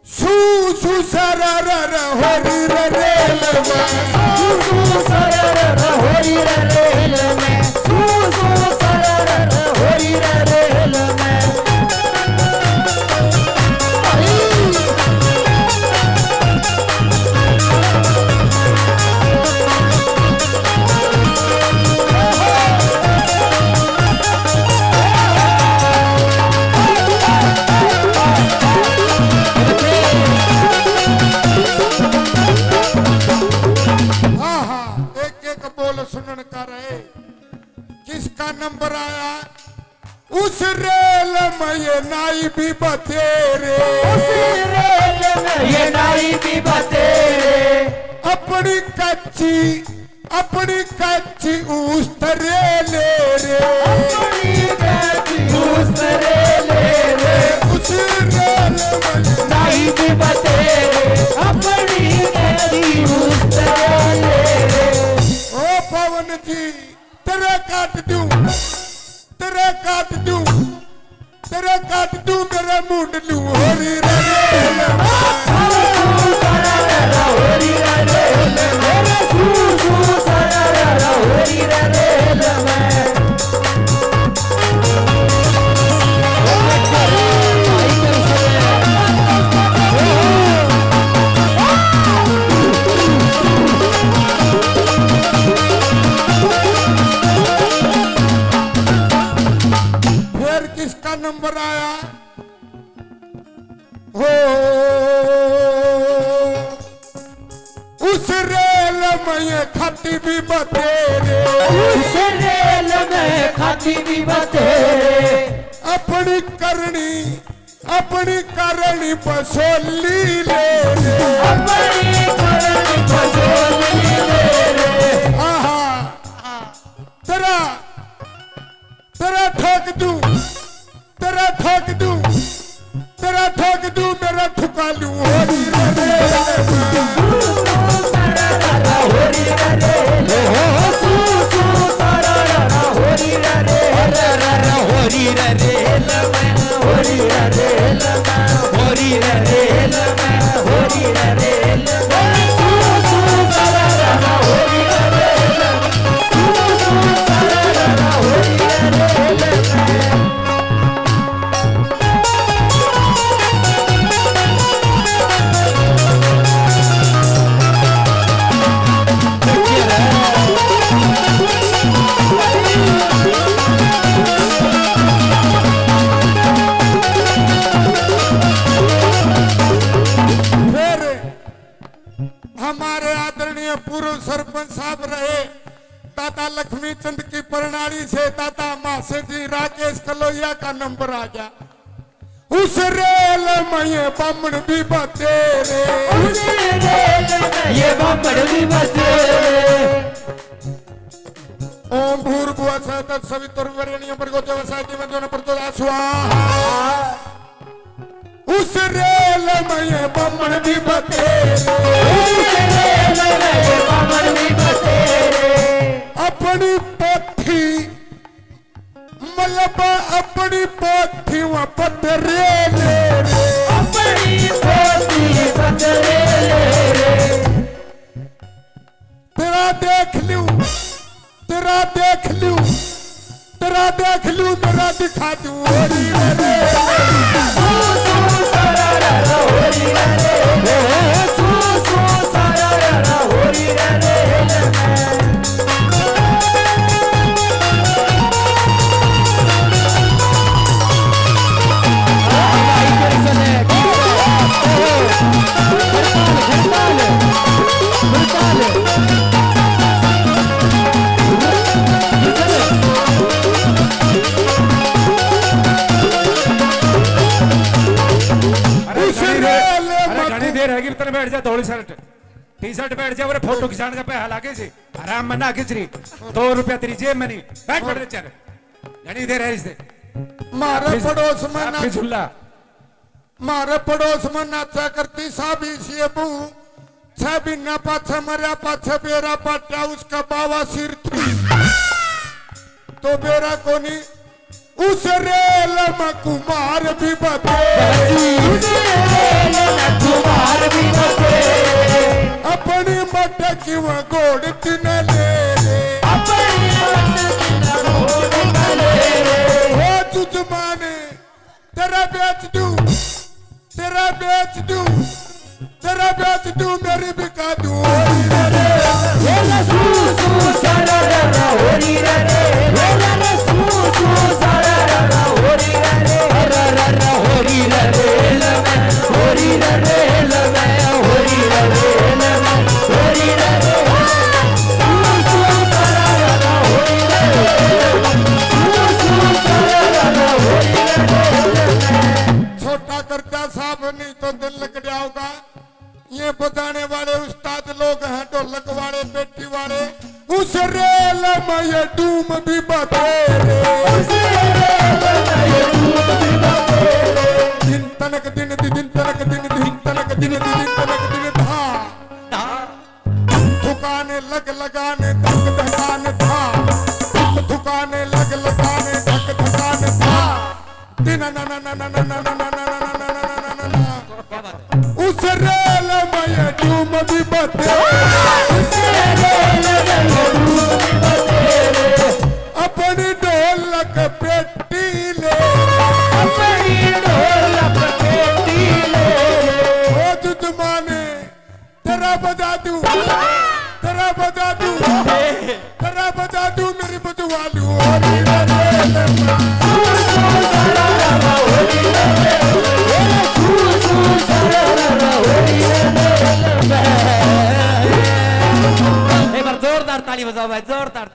सू सू सरर होरी रेल में सू सरर होरी रेल में सू सरर होरी रेल में। सुनन का रहे किसका नंबर आया उस रेल में ये नाई भी बतेरे उस रेल में ये नाई भी बतेरे अपनी कच्ची उस तरे ले रे अपनी कच्ची उस तरे ले रे उस रेल में नाई भी बतेरे अपनी कच्ची उस तरे ले रे। पवन जी तेरे काट दूं मेरा मुंड लूं होरी रेल होरी रेल मेरे सू सरर होरी रेल में। किसका नंबर आया हो उस रेल में ये खाती भी बतेरे उस रेल में खाती भी बतेरे अपनी करनी पसोली ले रे अपनी करनी पसोली ले रे। आहा तेरा ठोक दूं मेरा ठुका लूं होरी रेल होरी रेल सू सरर होरी रेल होरी रेल होरी रेल होरी रेल होरी रेल सू सरर होरी रेल सू सरर होरी रेल। हमारे आदरणीय पूर्व सरपंच साहब रहे दादा लक्ष्मी चंद की प्रणाली से दादा मासे जी राकेश कलोया का नंबर आ गया उस रेल में ये बम्बड़ भी बतेरे उस रेल में ये बम्बड़ भी बतेरे। ओम भूर्भुवः स्वः तत्सवितुर्वरेण्यं भर्गो देवस्य धीमहि प्रचोदयात् स्वाहा। उस रेल में ये बम्बड़ भी बतेरे उस रेल में ये बम्बड़ भी बतेरे अपनी पोथी मलबा अपनी पोथी वहाँ पतरे ले रे अपनी पोथी पतरे ले रे। तेरा देख लूं मेरा दिखा दूं होरी रेल सू सरर होरी रेल सू सरर होरी रेल बैठ जा धोली शर्ट टी शर्ट बैठ जा फोटो खिंचाने का पैसा लागे से आराम में ना खिंच रही 2 रुपया तेरी जेब में नहीं बैठ चल घनी देर है इससे मारे पड़ोस में नाचा करती साबी सेबू छबी ना पाछे मरिया पाछे बेरा पाटा उसका बावा सिर थी तो बेरा कोनी उस रेल में कुमार भी बते कि वो घोड़ तीन ले रे हो जुजमाने तेरा बेच दूं तेरा बेच दूं तेरा बेच दूं मेरी बिका दूं छोटा करता साहब नहीं तो दिल लग जाओगा। ये बजाने वाले उस्ताद लोग हैं ढोलक वाले पेटी वाले उस रेल में ये डूम भी बतेरे दिन तनक दिन दिन तनक दिन दिन तनक दिन दिन तनक दिन था थुकाने लग लगाने धक धकाने था थुकाने लग लगाने धक धकाने था दिन ना ना ना ना ना ना ना ना उस रेल में ये डूम भी बतेरे अपनी ढोलक पेटी ले हो जुजमाने तेरा बजा दूं तेरा बजा दूं तेरा बजा दूं मेरी बजवा लूं एक बार जोरदार ताली बजाओ भाई जोरदार।